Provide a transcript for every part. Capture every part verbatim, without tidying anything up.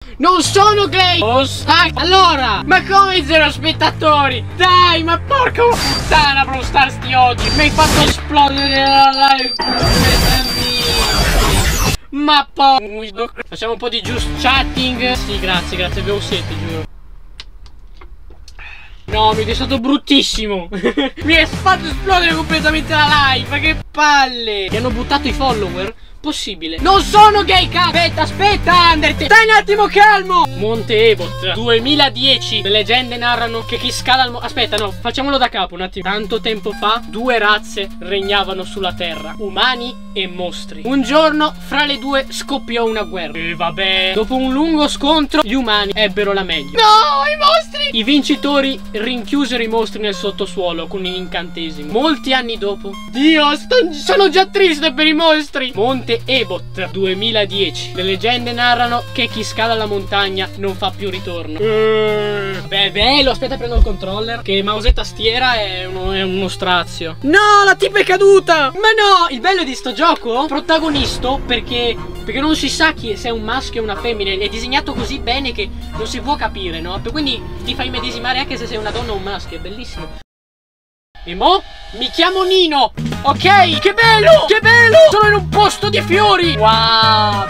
Non sono gay! Oh, stai! Allora! Ma come zero spettatori? Dai, ma porca puttana, Brawl Stars ti odio! Mi hai fatto esplodere la live! Ma poi facciamo un po' di just chatting. Sì, grazie, grazie, avevo sete, giuro. No, mi è stato bruttissimo. Mi è fatto esplodere completamente la live. Che palle. Mi hanno buttato i follower. Possibile. Non sono gay, cazzo. Aspetta, aspetta, Undertale. Stai un attimo calmo. Monte Ebot duemiladieci. Le leggende narrano che chi scala al mo... Aspetta, no, facciamolo da capo un attimo. Tanto tempo fa due razze regnavano sulla terra, umani e mostri. Un giorno fra le due scoppiò una guerra. E vabbè, dopo un lungo scontro gli umani ebbero la meglio. No, i mostri. I vincitori rinchiusero i mostri nel sottosuolo con un incantesimo. Molti anni dopo, Dio, sto... sono già triste per i mostri. Monte Ebot duemiladieci. Le leggende narrano che chi scala la montagna non fa più ritorno. uh, Beh, bello. Aspetta, prendo il controller. Che mouse e tastiera è uno, è uno strazio. No, la tipa è caduta. Ma no, il bello di sto gioco, protagonista, perché Perché non si sa chi, se è un maschio o una femmina. È disegnato così bene che non si può capire, no? Quindi ti fai medesimare anche se sei una donna o un maschio. È bellissimo. E mo? Mi chiamo Nino. Ok, che bello, che bello. Sono in un posto di fiori. Wow,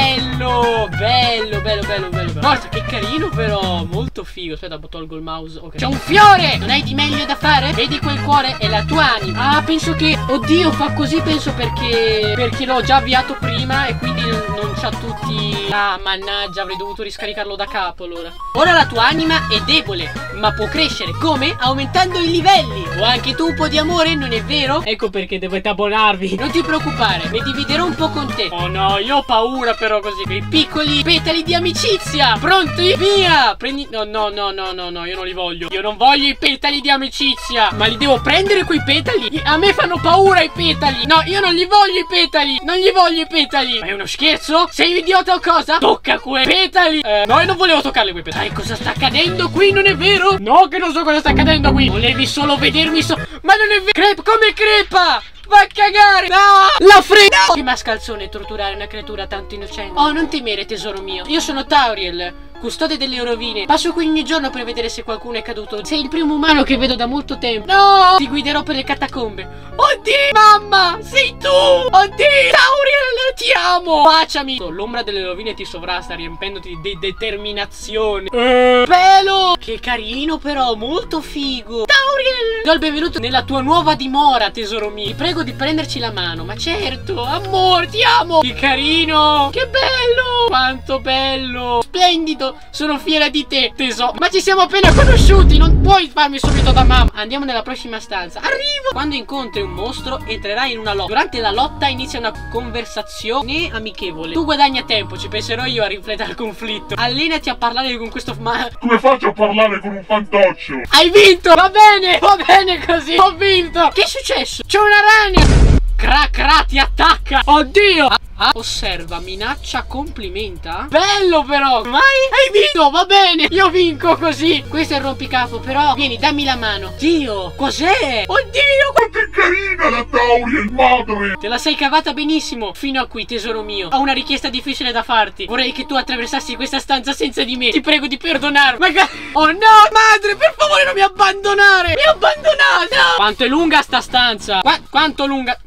bello, bello, bello, bello, bello. Guarda che carino però, molto figo. Aspetta, tolgo il mouse. Ok. C'è un fiore. Non hai di meglio da fare? Vedi quel cuore? È la tua anima. Ah, penso che, oddio, fa così, penso perché Perché l'ho già avviato prima e quindi non, non c'ha tutti. Ah, mannaggia, avrei dovuto riscaricarlo da capo allora. Ora la tua anima è debole, ma può crescere. Come? Aumentando i livelli. O anche tu un po' di amore, non è vero? Ecco perché dovete abbonarvi. Non ti preoccupare, ne dividerò un po' con te. Oh no, io ho paura però così. Quei piccoli petali di amicizia. Pronti? Via. Prendi. No, no, no, no, no, no, io non li voglio. Io non voglio i petali di amicizia. Ma li devo prendere quei petali? A me fanno paura i petali. No, io non li voglio i petali. Non li voglio i petali. Ma è uno scherzo? Sei un idiota o cosa? Tocca quei petali. eh, No, io non volevo toccarli quei petali. Sai cosa sta accadendo qui? Non è vero? No, che non so cosa sta accadendo qui. Volevi solo vedermi so... Ma non è vero. Crepa, come crepa? Va a cagare! No! La frega! No! Che mascalzone torturare una creatura tanto innocente. Oh, non temere, tesoro mio. Io sono Tauriel, custode delle rovine. Passo qui ogni giorno per vedere se qualcuno è caduto. Sei il primo umano che vedo da molto tempo. No! Ti guiderò per le catacombe. Oddio! Mamma! Sei tu! Oddio! Tauriel, ti amo! Baciami! L'ombra delle rovine ti sovrasta, riempendoti di determinazione. uh. Pelo! Che carino però, molto figo. Tauriel! Do il benvenuto nella tua nuova dimora, tesoro mio. Ti prego di prenderci la mano. Ma certo, amore, ti amo. Che carino. Che bello. Quanto bello. Splendido. Sono fiera di te, tesoro. Ma ci siamo appena conosciuti. Non puoi farmi subito da mamma. Andiamo nella prossima stanza. Arrivo. Quando incontri un mostro entrerai in una lotta. Durante la lotta inizia una conversazione amichevole. Tu guadagna tempo. Ci penserò io a riflettere il conflitto. Allenati a parlare con questo ma... Come faccio a parlare con un fantoccio? Hai vinto. Va bene. Va bene così. Ho vinto. Che è successo? C'è una ragna. Cra cra ti attacca. Oddio. ah, ah. Osserva, minaccia, complimenta. Bello però. Mai? Hai vinto. Va bene. Io vinco così. Questo è il rompicapo. Però vieni, dammi la mano. Dio, cos'è? Oddio. Ma che carina la Tauriel, madre. Te la sei cavata benissimo. Fino a qui, tesoro mio. Ho una richiesta difficile da farti. Vorrei che tu attraversassi questa stanza senza di me. Ti prego di perdonarmi. Magari... Oh no, madre, per favore non mi abbandonare. Mi abbandonata. Quanto è lunga sta stanza? Qua quanto lunga?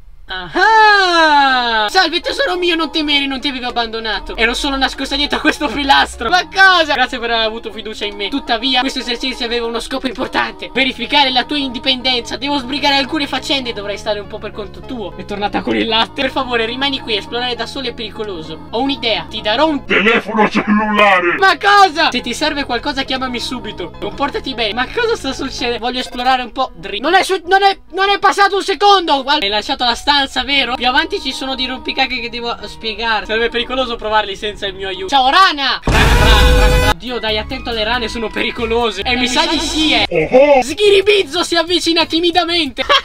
Ah! Salve tesoro mio, non temere, non ti avevo abbandonato. Ero solo nascosta dietro a questo pilastro. Ma cosa? Grazie per aver avuto fiducia in me. Tuttavia, questo esercizio aveva uno scopo importante: verificare la tua indipendenza. Devo sbrigare alcune faccende e dovrai stare un po' per conto tuo. È tornata con il latte. Per favore, rimani qui, esplorare da solo è pericoloso. Ho un'idea, ti darò un telefono cellulare. Ma cosa? Se ti serve qualcosa chiamami subito. Comportati bene. Ma cosa sta succedendo? Voglio esplorare un po'. Non è, non è, non è passato un secondo. Hai lasciato la stanza, vero? Più avanti ci sono dei rompicacche che devo spiegare. Sarebbe pericoloso provarli senza il mio aiuto. Ciao rana. Oddio, dai, attento, alle rane sono pericolose. E mi sa di sì, eh. Oh oh. Schiribizzo si avvicina timidamente.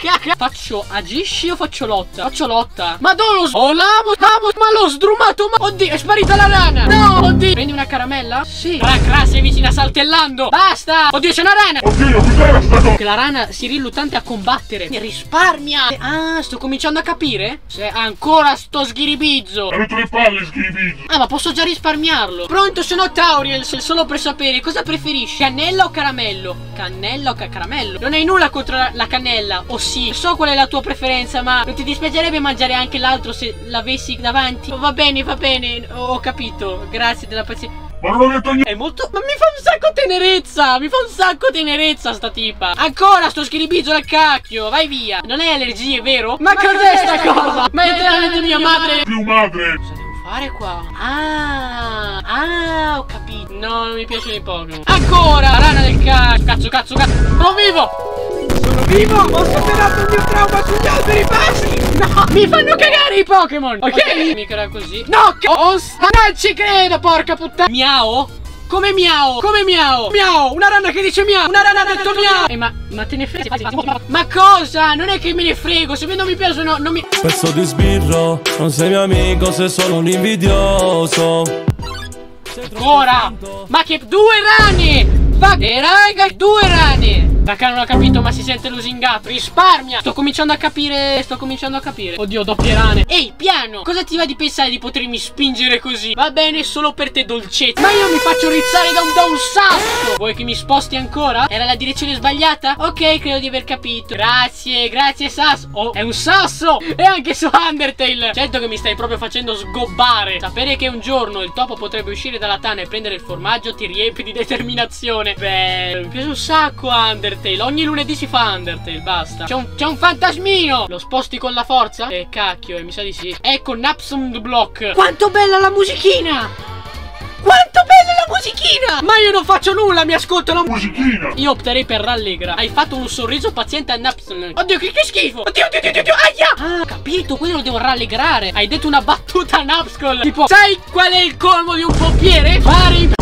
Faccio agisci o faccio lotta? Faccio lotta. Ma dove lo s- Oh l'amo, l'amo, ma l'ho sdrumato. Ma oddio, è sparita la rana. No, oddio. Prendi una caramella? Sì. Crac, crac, sei vicina saltellando. Basta. Oddio, c'è una rana. Oddio, cos'era sta cosa? Che la rana si riluttante a combattere. Risparmia. Ah, sto cominciando a capire. Se ancora sto sghiribizzo. Ha rotto le palle, schifizzo. Ah, ma posso già risparmiarlo. Pronto, sono Tauriel. Solo per sapere cosa preferisci, cannella o caramello? Cannella o ca caramello? Non hai nulla contro la, la cannella, o sì? So qual è la tua preferenza, ma non ti dispiacerebbe mangiare anche l'altro se l'avessi davanti? Va bene, va bene, ho capito. Grazie della pazienza. Ma non ho detto niente. È molto... Ma mi fa un sacco tenerezza. Mi fa un sacco tenerezza sta tipa. Ancora sto schiribizzo al cacchio. Vai via. Non hai allergie, vero? Ma, ma cos'è sta cosa? Ma è letteralmente mia madre. Più madre. Cosa devo fare qua? Ah, ah, ho capito. No, non mi piacciono i Pokémon. Ancora, rana del cacchio. Cazzo, cazzo, cazzo. Sono vivo. Sono vivo. Ho superato il mio trauma sugli alberi bassi. No, mi fanno cagare i Pokémon. Ok, mica era così. No, che... Oh, non ci credo, porca puttana. Miao? Come miao? Come miao? Miao, una rana che dice miao. Una rana ha detto miao. Eh, ma, ma te ne frega? Ma cosa? Non è che me ne frego. Se non mi piacciono, non mi... Pezzo di sbirro, non sei mio amico, sei solo un invidioso. Ancora? Ma che due rane! Ma che raga, due rane! Raga, non ho capito, ma si sente losing up. Risparmia! Sto cominciando a capire. Sto cominciando a capire. Oddio, doppie rane. Ehi, piano! Cosa ti va di pensare di potermi spingere così? Va bene solo per te, dolcezza. Ma io mi faccio rizzare da un, da un sasso! Vuoi che mi sposti ancora? Era la direzione sbagliata? Ok, credo di aver capito. Grazie, grazie, sasso. Oh, è un sasso! E anche su Undertale. Certo che mi stai proprio facendo sgobbare. Sapere che un giorno il topo potrebbe uscire dalla tana e prendere il formaggio ti riempie di determinazione. Bello, mi piace un sacco Undertale. Ogni lunedì si fa Undertale, basta. C'è un, c'è un fantasmino. Lo sposti con la forza? Eh cacchio, eh, mi sa di sì. Ecco Napsund Block. Quanto bella la musichina! Quanto bella la musichina! Ma io non faccio nulla, mi ascolto la musichina. Io opterei per rallegra. Hai fatto un sorriso paziente a Napsund. Oddio, che, che schifo. Oddio, oddio, oddio, oddio, aia. Ah, capito, quello lo devo rallegrare. Hai detto una battuta a Napskull. Tipo, sai qual è il colmo di un pompiere? Fare i...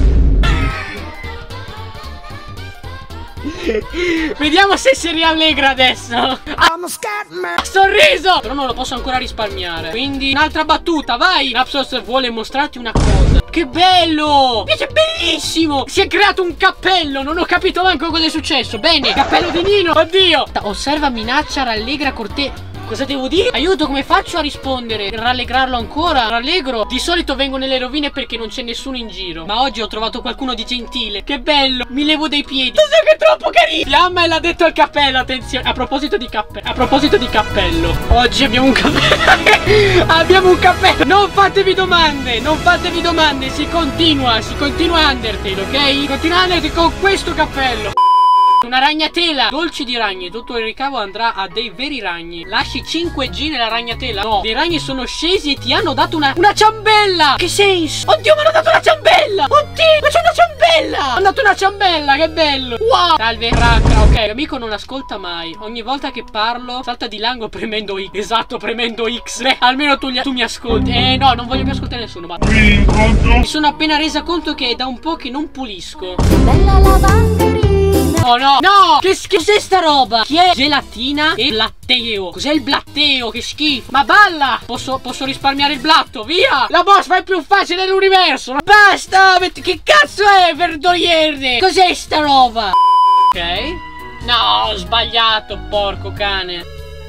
Vediamo se si riallegra adesso. Ah, sorriso. Però non lo posso ancora risparmiare. Quindi un'altra battuta, vai. Napsos vuole mostrarti una cosa. Che bello. Mi piace, bellissimo. Si è creato un cappello. Non ho capito manco cosa è successo. Bene, cappello di Nino. Oddio. Osserva, minaccia, rallegra, corte... Cosa devo dire? Aiuto, come faccio a rispondere? Rallegrarlo ancora? Rallegro? Di solito vengo nelle rovine perché non c'è nessuno in giro. Ma oggi ho trovato qualcuno di gentile. Che bello, mi levo dai piedi. Cos'è che è troppo carino? Fiamma l'ha detto al cappello, attenzione. A proposito di cappello. A proposito di cappello. Oggi abbiamo un cappello. Abbiamo un cappello. Non fatevi domande. Non fatevi domande. Si continua. Si continua Undertale, ok? Continua Undertale con questo cappello. Una ragnatela. Dolci di ragni. Tutto il ricavo andrà a dei veri ragni. Lasci cinque G nella ragnatela? No. Dei ragni sono scesi e ti hanno dato una Una ciambella. Che senso? Oddio, mi hanno dato una ciambella. Oddio, ma c'è una ciambella. Mi hanno dato una ciambella. Che bello. Wow. Salve racca. Ok, l'amico non ascolta mai. Ogni volta che parlo salta di lango premendo X. Esatto, premendo X. Beh, almeno tu, tu mi ascolti. Eh no, non voglio più ascoltare nessuno. Ma mi sono appena resa conto che è da un po' che non pulisco. Bella lavanderia. Oh no, no, che schifo. Cos'è sta roba? Chi è? Gelatina e blatteo. Cos'è il blatteo? Che schifo. Ma balla. Posso, posso risparmiare il blatto, via. La boss fa il più facile dell'universo. Basta. Che cazzo è verdoliere? Cos'è sta roba? Ok. No, ho sbagliato, porco cane.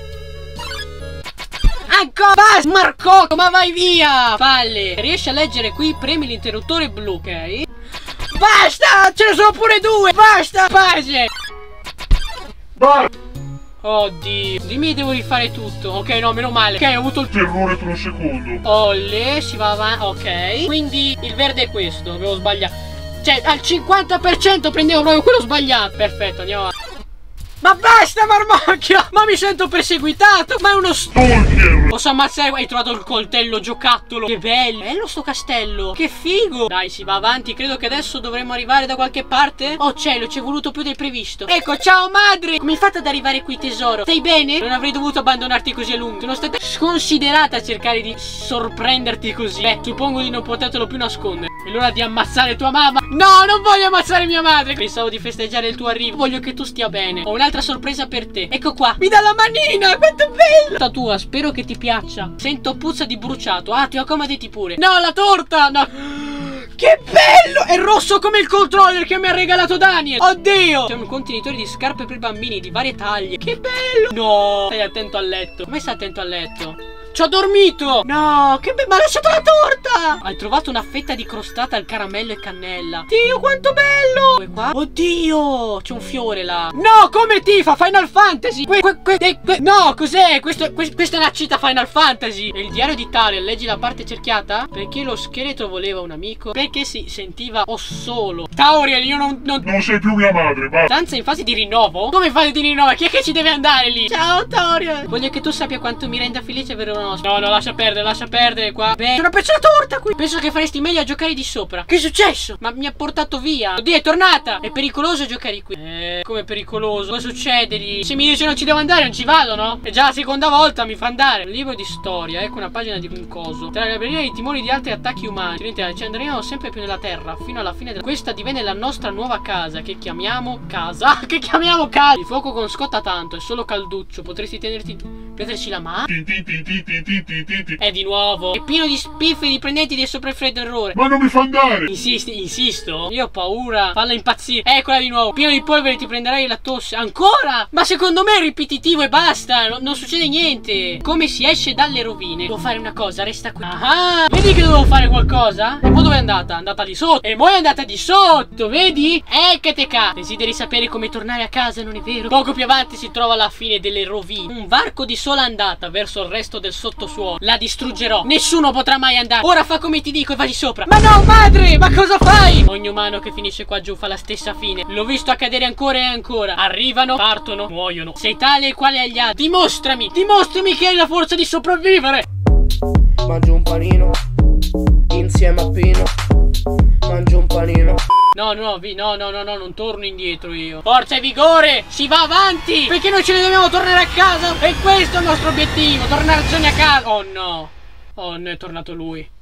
Ancora, basta, Marcotto, ma vai via. Palle. Riesci a leggere qui? Premi l'interruttore blu, ok? Basta! Ce ne sono pure due! Basta! Pace! Oddio, dimmi devo rifare tutto. Ok, no, meno male. Ok, ho avuto il terrore per un secondo. Olle, si va avanti. Ok. Quindi il verde è questo. Avevo sbagliato. Cioè, al cinquanta per cento prendevo proprio quello sbagliato. Perfetto, andiamo avanti. Ma basta, marmocchio! Ma mi sento perseguitato! Ma è uno stalker! Posso ammazzare? Hai trovato il coltello giocattolo! Che bello! Bello sto castello! Che figo! Dai, si va avanti. Credo che adesso dovremmo arrivare da qualche parte. Oh cielo, ci è voluto più del previsto. Ecco, ciao madre! Come hai fatto ad arrivare qui, tesoro? Stai bene? Non avrei dovuto abbandonarti così a lungo. Sono stata sconsiderata a cercare di sorprenderti così. Beh, suppongo di non potertelo più nascondere. È l'ora di ammazzare tua mamma. No, non voglio ammazzare mia madre. Pensavo di festeggiare il tuo arrivo. Voglio che tu stia bene. Ho un'altra sorpresa per te. Ecco qua. Mi dà la manina. Quanto è bella. La tua, spero che ti piaccia. Sento puzza di bruciato. Ah, ti accomodati pure. No, la torta. No. Che bello! È rosso come il controller che mi ha regalato Daniel. Oddio. C'è un contenitore di scarpe per bambini di varie taglie. Che bello. No. Stai attento al letto. Come stai attento al letto? Ci ho dormito! No, che bello! Ma ha lasciato la torta! Hai trovato una fetta di crostata al caramello e cannella. Dio, quanto bello! E qua? Oddio! C'è un fiore là. No, come Tifa, Final Fantasy! Que, que, que, que, no, cos'è? Questo, que, questa è una cita Final Fantasy! E il diario di Tariel, leggi la parte cerchiata? Perché lo scheletro voleva un amico? Perché si sentiva o solo. Tauriel, io non, non... Non sei più mia madre, va. Stanza in fase di rinnovo? Come in fase di rinnovo? Chi è che ci deve andare lì? Ciao, Tauriel! Voglio che tu sappia quanto mi renda felice avere una. No, no, lascia perdere, lascia perdere qua. Beh, c'è una pezza di torta qui. Penso che faresti meglio a giocare di sopra. Che è successo? Ma mi ha portato via. Oddio, è tornata. È pericoloso giocare qui. Eh, come pericoloso? Cosa succede lì? Se mi dice non ci devo andare, non ci vado, no? È già la seconda volta, mi fa andare. Un libro di storia, ecco una pagina di un coso. Tra le librerie e i timori di altri attacchi umani. Ci andremo sempre più nella terra, fino alla fine della... Questa divenne la nostra nuova casa, che chiamiamo casa. Che chiamiamo casa. Il fuoco non scotta tanto, è solo calduccio. Potresti tenerti... prenderci la mano? È di nuovo. È pieno di spiffe dipendenti del sopraffreddo errore. Ma non mi fa andare. Insisti, insisto. Io ho paura. Falla impazzire. Eccola di nuovo. Pieno di polvere, ti prenderai la tosse. Ancora? Ma secondo me è ripetitivo e basta. Non, non succede niente. Come si esce dalle rovine? Devo fare una cosa, resta qui. Ah, vedi che dovevo fare qualcosa? E poi dove è andata? È andata di sotto. E poi è andata di sotto, vedi? Eccate qua. Desideri sapere come tornare a casa, non è vero? Poco più avanti si trova la fine delle rovine. Un varco di sola andata verso il resto del sottosuolo. La distruggerò. Nessuno potrà mai andare. Ora fa come ti dico e vai sopra. Ma no, madre, ma cosa fai? Ogni umano che finisce qua giù fa la stessa fine. L'ho visto accadere ancora e ancora. Arrivano, partono, muoiono. Sei tale e quale agli altri. Dimostrami, dimostrami che hai la forza di sopravvivere. Mangio un panino insieme a Pino. Mangio un panino. No, no, no, no, no, no, non torno indietro io. Forza e vigore, si va avanti. Perché noi ce ne dobbiamo tornare a casa. E questo è il nostro obiettivo, tornarsene a casa. Oh no. Oh no, è tornato lui.